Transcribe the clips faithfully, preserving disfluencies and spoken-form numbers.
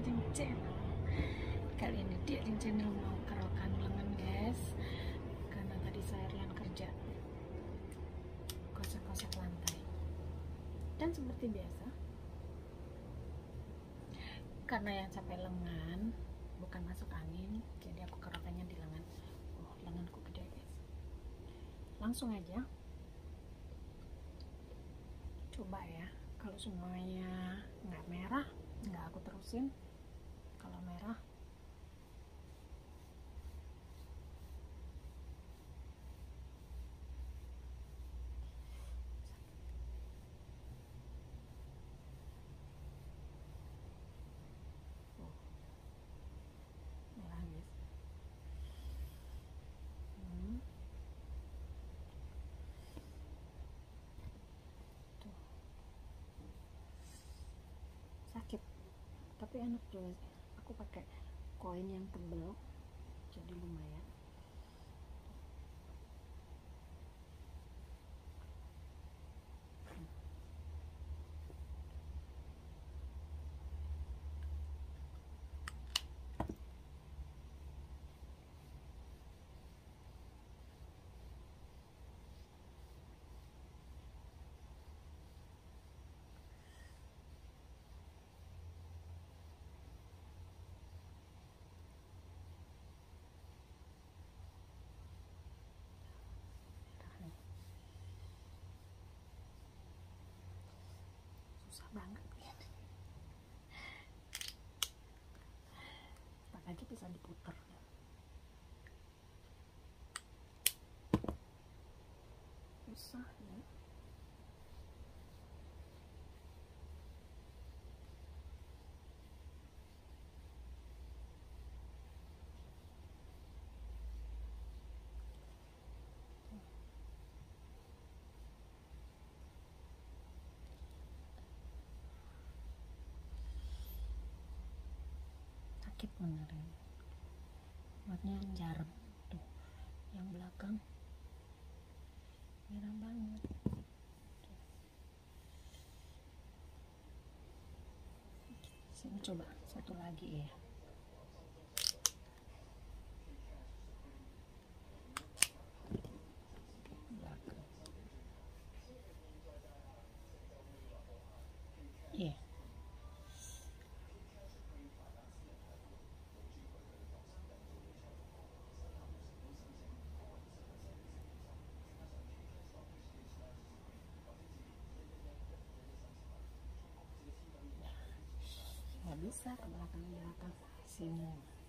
Ajeng Channel. Kali ini di Ajeng Channel mau kerokan lengan guys, karena tadi saya rian kerja gosok-gosok lantai. Dan seperti biasa, karena yang capek lengan bukan masuk angin, jadi aku kerokannya di lengan. Oh, lenganku gede guys. Langsung aja, coba ya. Kalau semuanya nggak merah, nggak aku terusin. Kalau merah, oh, merah guys. Hmm. Tuh. Sakit, tapi enak juga sih. Aku pakai koin yang tebal, jadi lumayan. Susah banget kan. Tak aja bisa diputar. Susah ya. Sakit beneran. Buatnya jarum tuh, yang belakang merah banget. Tuh. Sini coba satu lagi ya. Belakang. Iya. Yeah. Nggak bisa ke belakang-belakang sini.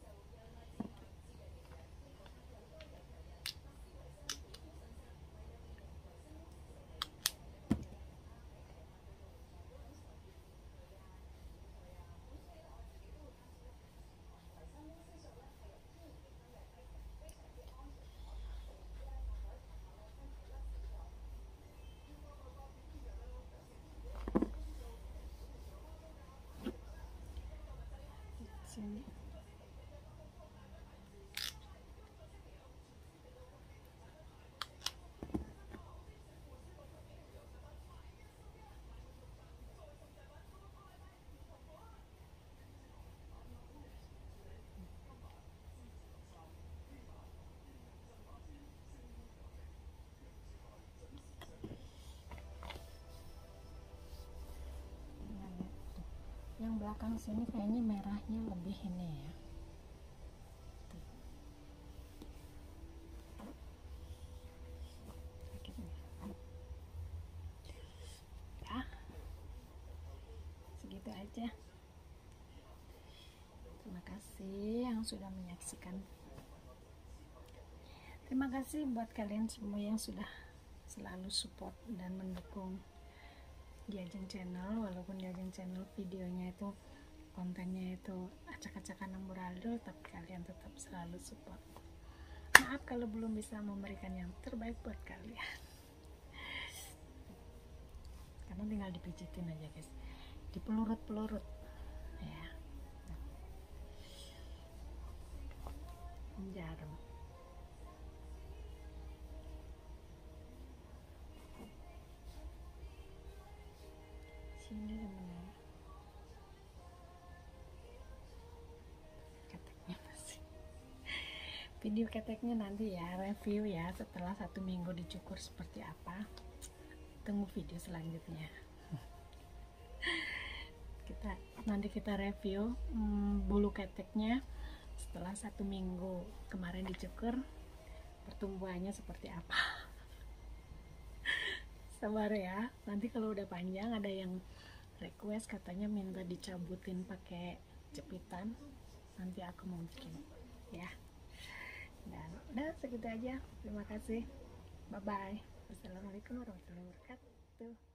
Sini. Yang belakang sini kayaknya merahnya lebih ini ya. Ya, segitu aja. Terima kasih yang sudah menyaksikan. Terima kasih buat kalian semua yang sudah selalu support dan mendukung di Ajeng Channel. Walaupun di Ajeng Channel videonya itu kontennya itu acak-acakan amburadul, tapi kalian tetap selalu support. Maaf kalau belum bisa memberikan yang terbaik buat kalian, karena tinggal dipijitin aja guys, di pelurut-pelurut ya. Jarum. Sini sebenarnya. video keteknya nanti ya, review ya setelah satu minggu dicukur seperti apa. Tunggu video selanjutnya. Kita nanti kita review hmm, bulu keteknya setelah satu minggu kemarin dicukur, pertumbuhannya seperti apa. Sabar ya, nanti kalau udah panjang ada yang request katanya minta dicabutin pakai jepitan, nanti aku mau bikin ya. Dan udah segitu aja, terima kasih, bye bye, wassalamualaikum warahmatullahi wabarakatuh.